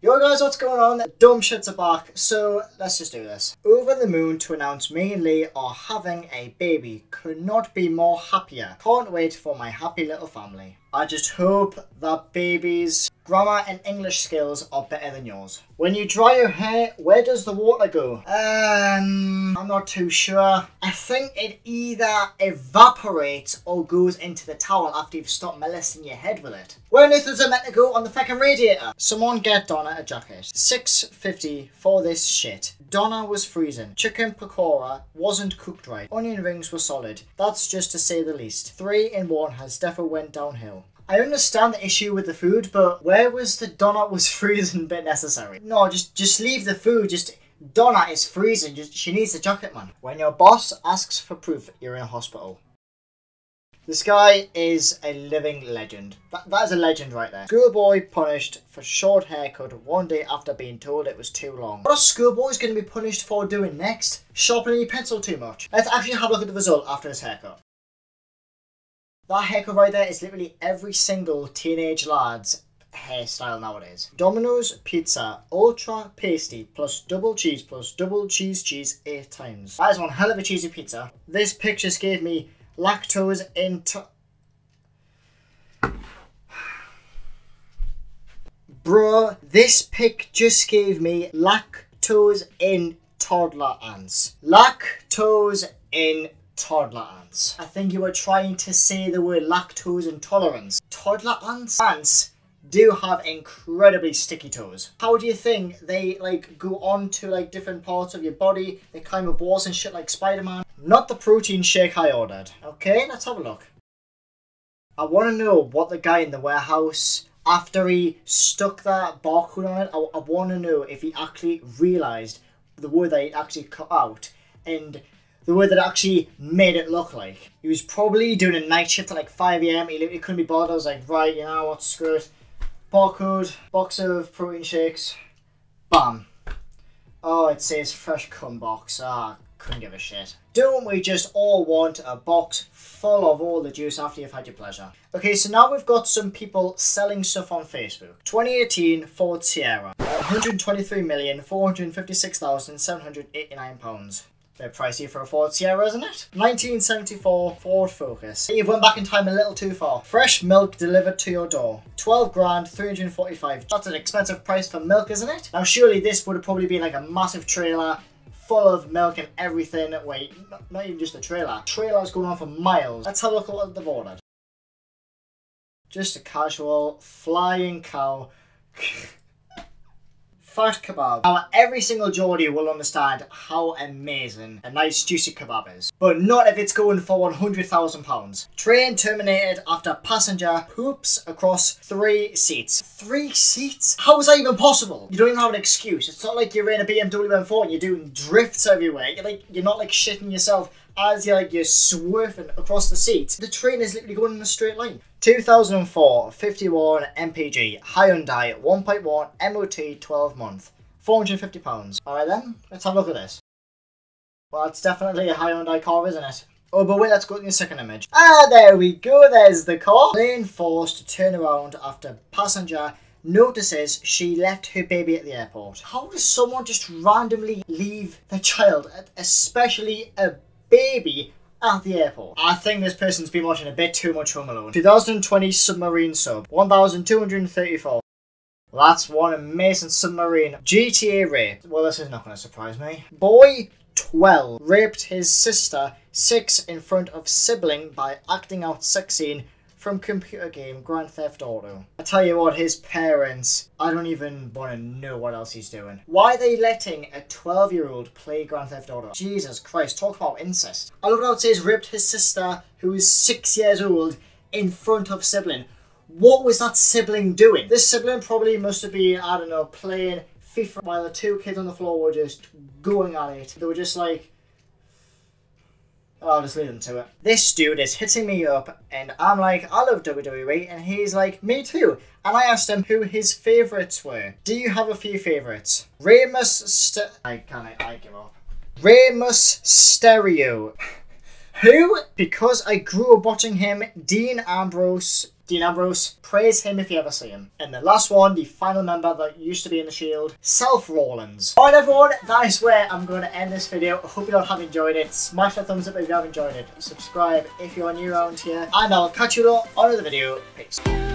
Yo guys, what's going on? Dumb shits are back, so let's just do this. Over the moon to announce me and Lee are having a baby. Could not be more happier. Can't wait for my happy little family. I just hope that baby's grammar and English skills are better than yours. When you dry your hair, where does the water go? I'm not too sure. I think it either evaporates or goes into the towel after you've stopped molesting your head with it. Where on earth is it meant to go? On the fucking radiator? Someone get Donna a jacket. $6.50 for this shit. Donna was freezing. Chicken pakora wasn't cooked right. Onion rings were solid. That's just to say the least. 3 in 1 has definitely went downhill. I understand the issue with the food, but where was the Donna was freezing bit necessary? No, just leave the food. Donna is freezing. She needs the jacket, man. When your boss asks for proof, you're in a hospital. This guy is a living legend. That is a legend right there. Schoolboy punished for short haircut one day after being told it was too long. What are schoolboys going to be punished for doing next? Sharpening your pencil too much. Let's actually have a look at the result after his haircut. That haircut right there is literally every single teenage lad's hairstyle nowadays. Domino's pizza, ultra pasty, plus double cheese 8 times. That is one hell of a cheesy pizza. This picture just gave me lactose Bro, this pic just gave me lactose in toddler ants. Lactose in toddler ants. I think you were trying to say the word lactose intolerance. Toddler ants? Ants do have incredibly sticky toes. How do you think they go on to different parts of your body? They climb up walls and shit like Spider-Man. Not the protein shake I ordered. Okay, let's have a look. I want to know what the guy in the warehouse, after he stuck that barcode on it, I want to know if he actually realised the word that he actually cut out and the word that actually made it look like. He was probably doing a night shift at 5 AM. He literally couldn't be bothered. I was like, right, you know what, screw it. Barcode, box of protein shakes, bam. Oh, it says fresh cum box. Couldn't give a shit. Don't we just all want a box full of all the juice after you've had your pleasure? Okay, so now we've got some people selling stuff on Facebook. 2018 Ford Sierra, £123,456,789. Bit pricey for a Ford Sierra, isn't it? 1974 Ford Focus. You've went back in time a little too far. Fresh milk delivered to your door. 12 grand, 345. That's an expensive price for milk, isn't it? Now surely this would have probably been a massive trailer full of milk and everything. Wait, not even just a trailer. Trailer's going on for miles. Let's have a look at what they've ordered. Just a casual flying cow. Fat kebab. Now, every single Geordie will understand how amazing a nice juicy kebab is. But not if it's going for £100,000. Train terminated after passenger poops across 3 seats. 3 seats? How is that even possible? You don't even have an excuse. It's not like you're in a BMW M4 and you're doing drifts everywhere. You're not shitting yourself as you're swerving across the seats. The train is literally going in a straight line. 2004 51 MPG Hyundai 1.1 MOT 12 month, £450. Alright then, let's have a look at this. Well, it's definitely a Hyundai car, isn't it? Oh, but wait, let's go to the second image. Ah, there we go, there's the car. Plane forced to turn around after passenger notices she left her baby at the airport. How does someone just randomly leave their child, especially a baby, at the airport? I think this person's been watching a bit too much Home Alone. 2020 submarine sub, 1,234. That's one amazing submarine. GTA rape. Well, this is not going to surprise me. Boy 12 raped his sister 6 in front of sibling by acting out sex scene from computer game Grand Theft Auto. I tell you what, his parents, I don't even want to know what else he's doing. Why are they letting a 12-year-old play Grand Theft Auto? Jesus Christ, talk about incest. I love how it says raped his sister, who is 6 years old, in front of sibling. What was that sibling doing? This sibling probably must have been, I don't know, playing FIFA while the 2 kids on the floor were just going at it. They were just like, I'll just leave them to it. This dude is hitting me up and I'm like, I love WWE, and he's like, me too. And I asked him who his favourites were. Do you have a few favourites? I give up. Rey Mysterio. Who? Because I grew up watching him, Dean Ambrose, Dean Ambrose, praise him if you ever see him. And the last one, the final member that used to be in the Shield, Seth Rollins. Alright everyone, that is where I'm going to end this video. I hope you all have enjoyed it. Smash that thumbs up if you have enjoyed it. Subscribe if you're new around here. And I'll catch you all on another video. Peace.